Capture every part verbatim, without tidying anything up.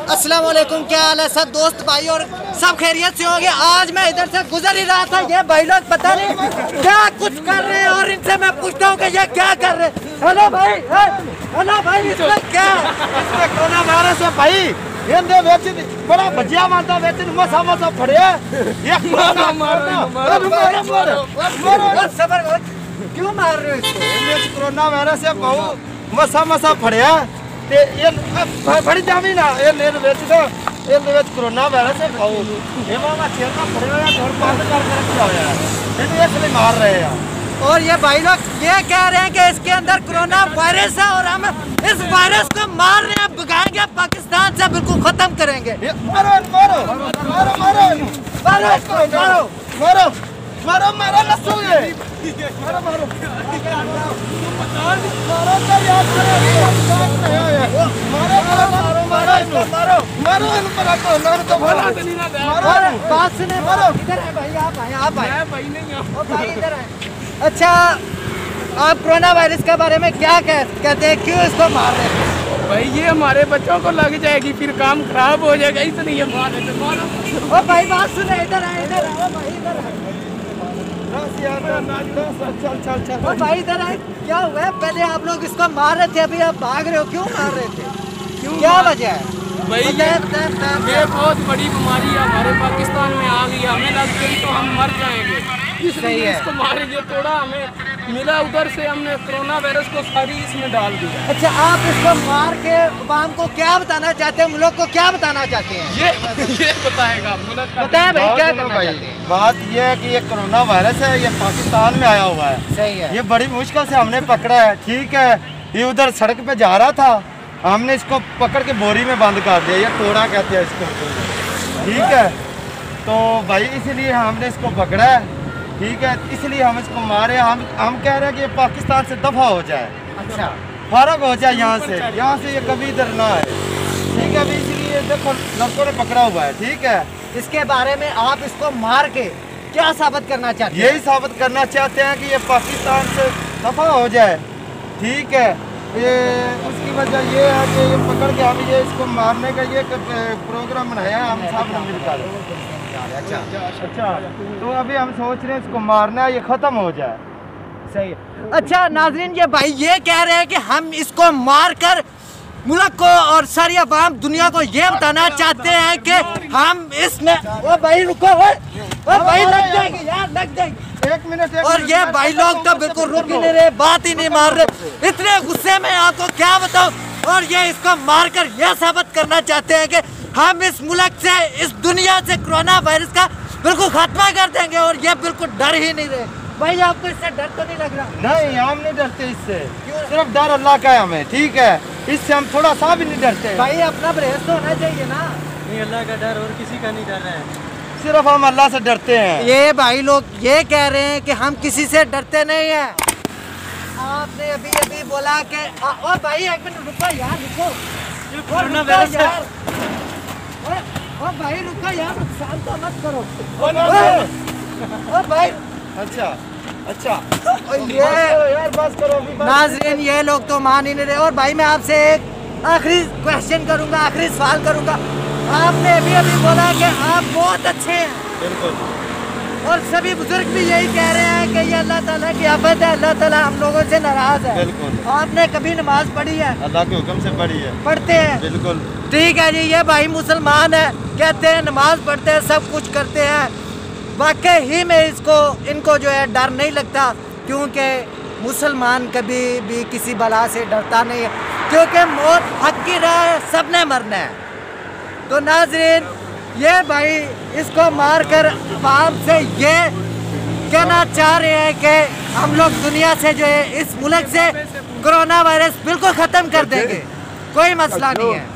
अस्सलाम वालेकुम, क्या हाल है सब दोस्त भाई और सब खैरियत से होंगे। आज मैं इधर से गुजर ही रहा था, ये भाई लोग पता नहीं क्या कुछ कर रहे हैं और इनसे मैं पूछता हूँ कि ये क्या कर रहे हैं। हेलो भाई, हेलो भाई, इसमें क्या इसमें कोरोना वायरस है भाई। ये बेच बड़ा भजिया मारता बेच मसा मसा फड़े ये कोरोना मारो मारो मारो सबर क्यों मार रहे हो इसको? ये कोरोना वायरस है बहु मसा मसा फड़े ते ये फड़ी जावी ना ये ले बेच दो ये बेच कोरोना वायरस है बहु ये मामा छेल का फड़े हुए घर बंद कर के रखा हुआ है ये इसलिए मार रहे हैं। और ये भाई लोग ये कह रहे हैं कि इसके अंदर कोरोना वायरस है और हम इस वायरस को मार रहे हैं, भगाएंगे, पाकिस्तान से बिल्कुल खत्म करेंगे। मारो मारो मारो मारो मारो मारो मारो मारो मारो लस्सू ये मारो मारो अच्छा, आप कोरोना वायरस के बारे में क्या कहते हैं, क्यों इसको मार रहे हैं? भाई ये हमारे बच्चों को लग जाएगी, फिर काम खराब हो जाएगा, इसलिए मार रहे थे। मारो ओ भाई बात सुने, इधर आए इधर आओ भाई, इधर चल चल चल भाई इधर आए। क्या हुआ है? पहले आप लोग इसको मार रहे थे, अभी आप भाग रहे हो, क्यों मार रहे थे? क्यों, क्या वजह है भाई? ये, ये बहुत बड़ी बीमारी है हमारे पाकिस्तान में आ गई, हमें लग गई तो हम मर जाएंगे, इसलिए इसको मारेंगे। थोड़ा हमें मिला उधर से, हमने कोरोना वायरस को सारी इसमें डाल दिया। अच्छा, आप इसको मार के आवाम को क्या बताना चाहते हैं, मुल्क को क्या बताना चाहते हैं? ये ये बताएगा मुल्क का। बताया भाई क्या करना चाहते हैं? बात ये है कि ये कोरोना वायरस है, ये पाकिस्तान में आया हुआ है। सही है। ये बड़ी मुश्किल से हमने पकड़ा है, ठीक है। ये उधर सड़क पे जा रहा था, हमने इसको पकड़ के बोरी में बंद कर दिया, ये टोड़ा कहते हैं इसको, ठीक है। तो भाई इसलिए हमने इसको पकड़ा है, ठीक है, इसलिए हम इसको मारे। हम हम कह रहे हैं कि ये पाकिस्तान से दफा हो जाए, अच्छा, फारग हो जाए यहाँ से, यहाँ से ये कभी इधर ना आए, ठीक है। अभी इसलिए देखो लड़कों ने पकड़ा हुआ है, ठीक है। इसके बारे में आप इसको मार के क्या साबित करना चाहते हैं? यही साबित करना चाहते हैं कि ये पाकिस्तान से दफा हो जाए, ठीक है। ये उसकी वजह ये है कि ये पकड़ के हम ये इसको मारने का ये प्रोग्राम बनाया है हम सब ने मिलकर। अच्छा अच्छा, तो अभी हम सोच रहे हैं इसको मारना है, ये खत्म हो जाए। सही है। अच्छा नाज़रीन, ये भाई ये कह रहे हैं कि हम इसको मार कर मुल्क को और सारी अवाम दुनिया को ये बताना चाहते हैं कि हम इसमें ओ भाई रुको, ओ भाई लग जाएगी यार, लग जाएगी, एक मिनट। और ये भाई लोग तो बिल्कुल रुक ही नहीं रहे, बात ही नहीं मार रहे, इतने गुस्से में आपको क्या बताऊं। और ये इसको मार कर यह साबित करना चाहते हैं कि हम इस मुल्क से, इस दुनिया से कोरोना वायरस का बिल्कुल खात्मा कर देंगे, और ये बिल्कुल डर ही नहीं रहे। भाई आपको इससे डर तो नहीं लग रहा? नहीं, हम नहीं डरते इससे, सिर्फ डर अल्लाह का है हमें, ठीक है। इससे हम थोड़ा सा भी नहीं डरते। भाई अपना परहेज तो होना चाहिए ना। नहीं, अल्लाह का डर और किसी का नहीं डर रहा है, सिर्फ हम अल्लाह से डरते हैं। ये भाई लोग ये कह रहे हैं कि हम किसी से डरते नहीं हैं। आपने अभी अभी बोला कि ओ भाई एक मिनट रुको यार, रुको, कोरोना वायरस है। ओ भाई रुको यार, नुकसान तो मत करो। ओ भाई अच्छा अच्छा, ये यार बस करो अभी। नाज़रीन ये लोग तो मान ही नहीं रहे। और भाई मैं आपसे एक आखिरी क्वेश्चन करूंगा, आखिरी सवाल करूंगा। आपने अभी अभी बोला कि आप बहुत अच्छे हैं, बिल्कुल, और सभी बुजुर्ग भी यही कह रहे हैं कि ये अल्लाह ताला की आफत है, अल्लाह ताला हम लोगों से नाराज है। बिल्कुल। आपने कभी नमाज पढ़ी है? अल्लाह के हुक्म से पढ़ी है। पढ़ते हैं? बिल्कुल। ठीक है जी, ये भाई मुसलमान है, कहते हैं नमाज पढ़ते हैं, सब कुछ करते हैं। वाकई ही में इसको इनको जो है डर नहीं लगता, क्योंकि मुसलमान कभी भी किसी बला से डरता नहीं है, क्योंकि मौत हक की राह है, सबने मरना है। तो नाज़रीन ये भाई इसको मार कर आवाम से ये कहना चाह रहे हैं कि हम लोग दुनिया से जो है, इस मुल्क से कोरोना वायरस बिल्कुल ख़त्म कर देंगे, कोई मसला नहीं है।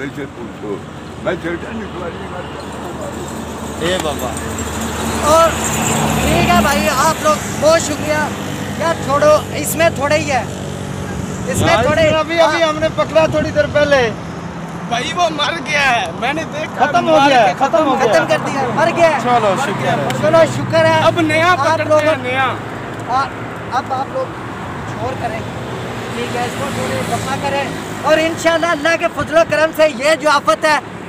ए बाबा, और ठीक है भाई, आप लोग बहुत शुक्रिया। क्या छोड़ो, इसमें थोड़े ही है, इसमें थोड़े। अभी अभी हमने पकड़ा थोड़ी देर पहले, भाई वो मर गया है, मैंने देखा, खत्म हो गया है, खत्म हो गया, खत्म कर दिया, मर गया। चलो शुक्र है, चलो शुक्र है। अब नया पकड़ते हैं, नया। अब आप लोग कुछ और करें, ठीक है, इसको थोड़ी दफा करें, और इंशाल्लाह अल्लाह के फजलो करम से ये जो आफत है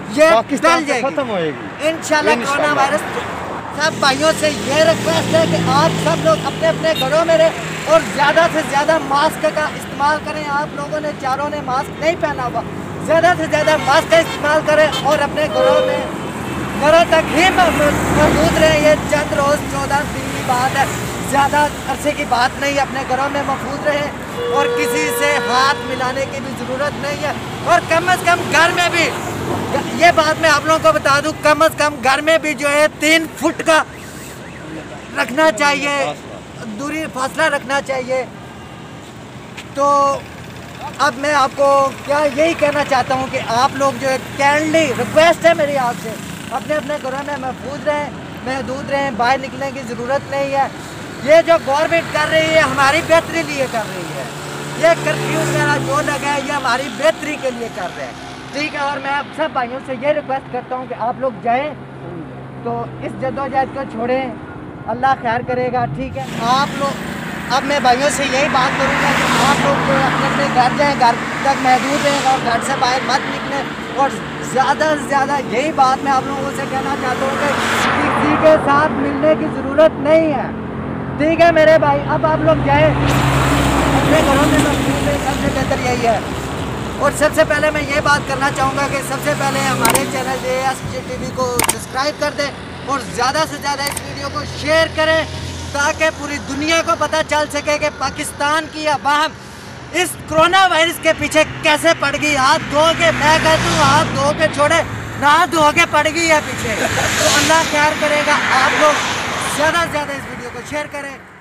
ये पाकिस्तान टल जाएगी, खत्म होएगी इंशाल्लाह। कोरोना वायरस सब भाइयों से ये रिक्वेस्ट है कि आप सब लोग अपने अपने घरों में रहें और ज़्यादा से ज़्यादा मास्क का इस्तेमाल करें। आप लोगों ने चारों ने मास्क नहीं पहना हुआ, ज़्यादा से ज़्यादा मास्क का इस्तेमाल करें और अपने घरों में घरों तक ही मौजूद रहें। ये चंद रोज़ चौदह दिन की बात है, ज़्यादा अरसे की बात नहीं। अपने घरों में महफूज रहें और किसी से हाथ मिलाने की भी ज़रूरत नहीं है। और कम अज़ कम घर में भी, ये बात मैं आप लोगों को बता दूं, कम अज़ कम घर में भी जो है तीन फुट का रखना चाहिए, दूरी फासला रखना चाहिए। तो अब मैं आपको क्या यही कहना चाहता हूं कि आप लोग जो है काइंडली रिक्वेस्ट है मेरी आपसे, अपने अपने घरों में महफूज रहें, महदूद रहें, बाहर निकलने की ज़रूरत नहीं है। ये जो गवर्नमेंट कर रही है हमारी बेहतरी लिए कर रही है, ये कर्फ्यू वगैरह जो लगा है ये हमारी बेहतरी के लिए कर रहे हैं, ठीक है। और मैं आप सब भाइयों से ये रिक्वेस्ट करता हूँ कि आप लोग जाएं तो इस जद्दोजहद को छोड़ें, अल्लाह खैर करेगा, ठीक है। आप लोग, अब मैं भाइयों से यही बात करूँगा कि आप लोग जो अपने अपने घर जाएँ, घर तक महदूद रहें और घर से बाहर मत निकलें। और ज़्यादा से ज़्यादा यही बात मैं आप लोगों से कहना चाहता हूँ कि किसी के साथ मिलने की ज़रूरत नहीं है, ठीक है मेरे भाई। अब आप लोग जाएँ अपने घरों में महफूज रहें, सबसे बेहतर यही है। और सबसे पहले मैं ये बात करना चाहूँगा कि सबसे पहले हमारे channel A S J T V को सब्सक्राइब कर दें और ज़्यादा से ज़्यादा इस वीडियो को शेयर करें ताकि पूरी दुनिया को पता चल सके कि पाकिस्तान की अवाम इस कोरोना वायरस के पीछे कैसे पड़ गई। हाथ धो के, मैं कहता हूँ हाथ धो के छोड़े, ना धो के पड़ गई है पीछे। तो अल्लाह खैर करेगा। आप लोग ज़्यादा से ज़्यादा इस वीडियो को शेयर करें।